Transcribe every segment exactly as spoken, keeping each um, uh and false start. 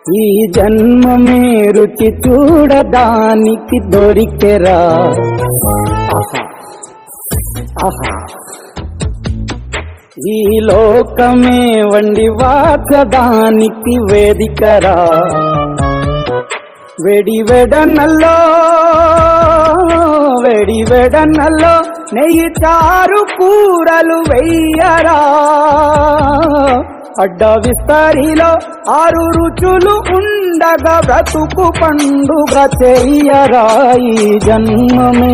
ఈ జన్మమే రుచి చూడడానికి దొరికెరా. ఆహా ఆహా ఈ లోకమే వండి వాచడానికి వేదికరా. వెడి వెడనల్లో వెడి వెడనల్లో నెయ్యి చారు కూరలు వెయ్యరా. అడ్డ విస్తరిలో ఆరు రుచులు ఉండగా బ్రతుకు పండుగ చెయ్యరా. ఈ జన్మమే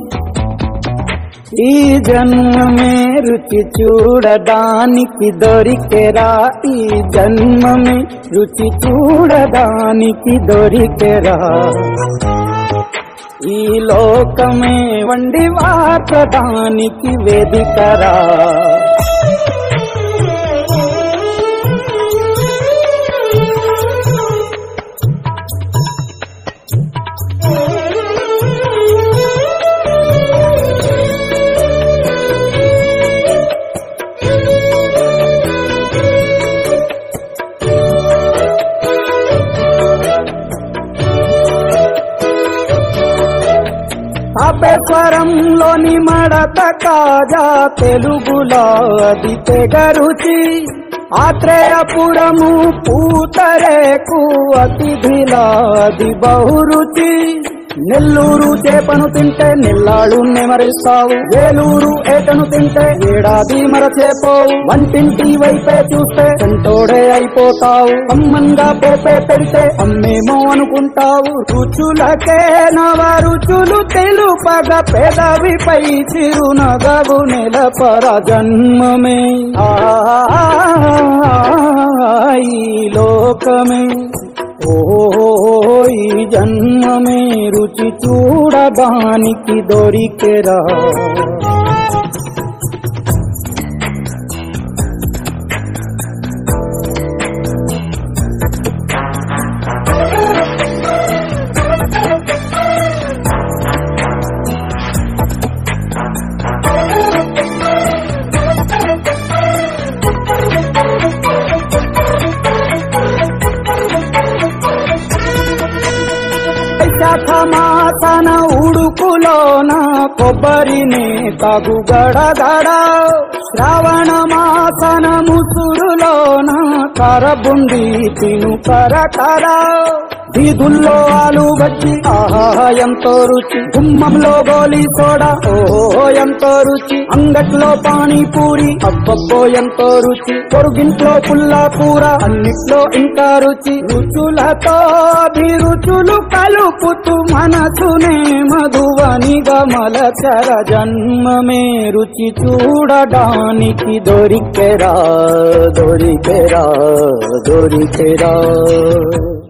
ఈ జన్మమే రుచి చూడడానికి దొరికెరా. ఈ జన్మమే రుచి చూడడానికి దొరికెరా. ఈ లోకమే వండి వాచడానికి వేదికరా. తాపేశ్వరంలోని మడత కాజా తెలుగులో అది తెగరుచి. ఆత్రేయపురము పూతరేకు అతిథిలా అది బహురుచి. నెల్లూరు చేపను తింటే నిల్లాళ్ళు నెమరిస్తావు. వేలూరు ఏటను తింటే ఏడాది మరచేపోవు. వంటింటి వైపే చూస్తే చెంటోడే అయిపోతావు. అమ్మంగా పోపే పెడితే అమ్మేమో అనుకుంటావు. రుచులకే నవ రుచులు తెలుపగ పెదవిపై చిరునగవు నెలపర. జన్మమే ఈ లోకమే ఓ ఈ జన్మమే రుచి చూడడానికి దొరికెరా. మాసన ఉడుకులోన కొబ్బరిని తగు గడగడ. శ్రావణ మాసన ముసురులోన కరబుండి తిను కరకర. వీధుల్లో ఆలు వచ్చి ఆహా ఎంతో రుచి. గుమ్మంలో గోలీ సోడా ఓహో ఎంతో రుచి. అంగట్లో పానీపూరి అబ్బబ్బో ఎంతో రుచి. పొరుగింట్లో పుల్లా కూర అన్నిట్లో ఇంకా రుచి. రుచులతో అభిరుచులు కలుపుతూ మనసునే మధువనిగా మలచర. జన్మమే రుచి చూడడానికి దొరికెరా దొరికెరా దొరికెరా.